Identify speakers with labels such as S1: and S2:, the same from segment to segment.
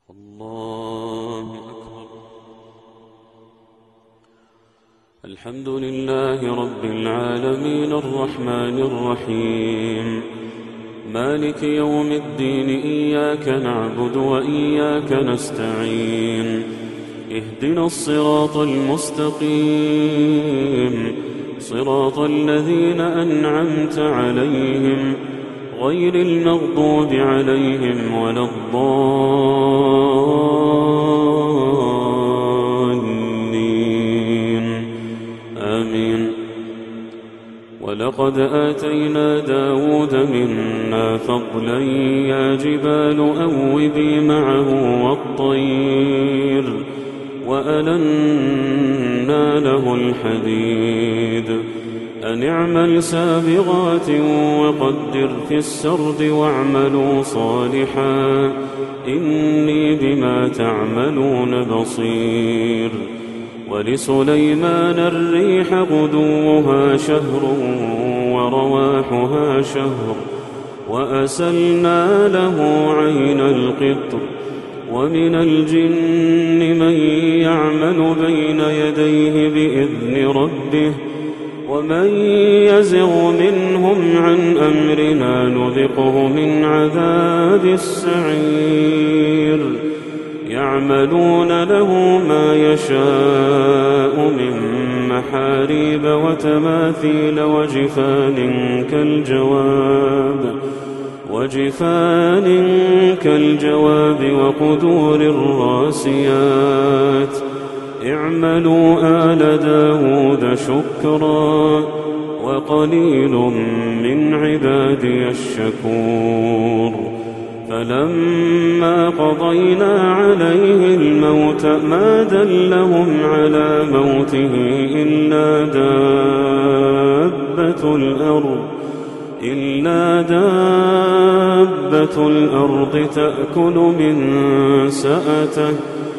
S1: الله أكبر. الحمد لله رب العالمين الرحمن الرحيم مالك يوم الدين، إياك نعبد وإياك نستعين، اهدنا الصراط المستقيم، صراط الذين أنعمت عليهم غير المغضوب عليهم ولا الضالين، آمين. ولقد آتينا داود منا فضلا، يا جبال أوبي معه والطير وألنا له الحديد، أن اعمل سابغات وقدر في السرد واعملوا صالحا إني بما تعملون بصير. ولسليمان الريح غدوها شهر ورواحها شهر، وأسلنا له عين القطر، ومن الجن من يعمل بين يديه بإذن ربه، ومن يزغ منهم عن أمرنا نذقه من عذاب السعير. يعملون له ما يشاء من محاريب وتماثيل وجفان كالجواب وقدور الراسيات. اعملوا آل داود شكرا وقليل من عبادي الشكور. فلما قضينا عليه الموت ما دلهم على موته إلا دابة الأرض تأكل من سأته.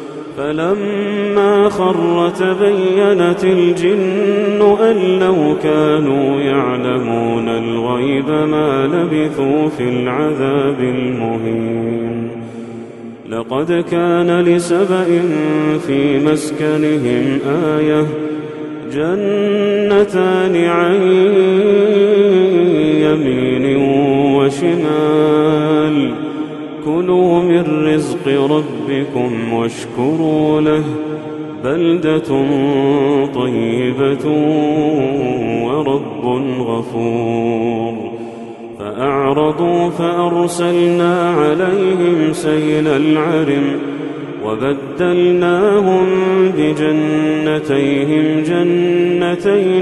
S1: فلما خر تبينت الجن أن لو كانوا يعلمون الغيب ما لبثوا في العذاب المهين. لقد كان لسبإ في مسكنهم آية، جنتان عن يمين وشمال، كلوا من رزق ربكم واشكروا له، بلدة طيبة ورب غفور. فأعرضوا فأرسلنا عليهم سيل العرم، وبدلناهم بجنتيهم جنتين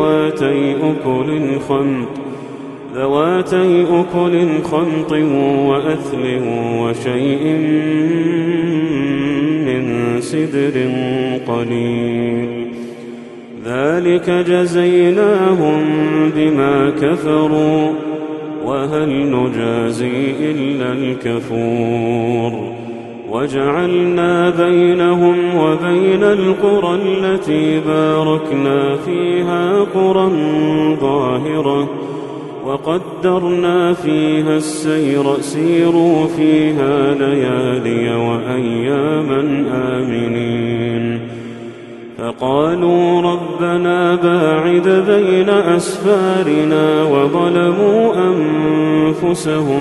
S1: ذواتي أكل خمط وأثل وشيء من سدر قليل، ذلك جزيناهم بما كفروا، وهل نجازي إلا الكفور. وجعلنا بينهم وبين القرى التي باركنا فيها قرى ظاهرة، وقدرنا فيها السير، سيروا فيها ليالي وأياما آمنين. فقالوا ربنا باعد بين أسفارنا، وظلموا أنفسهم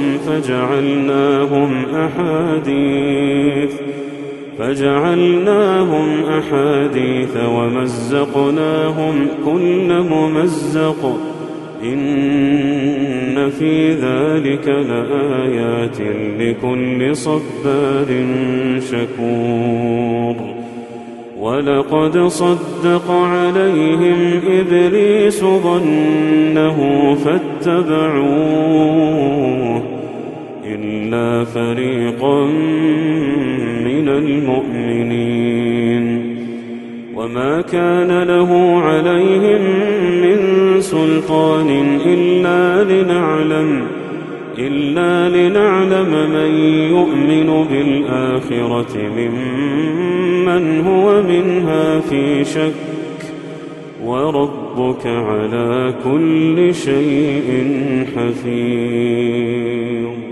S1: فجعلناهم أحاديث ومزقناهم كل ممزق، إن في ذلك لآيات لكل صبار شكور. ولقد صدق عليهم إبليس ظنه فاتبعوه إلا فريقا من المؤمنين. وما كان له عليهم من سلطان إلا لنعلم من يؤمن بالآخرة ممن هو منها في شك، وربك على كل شيء حفيظ.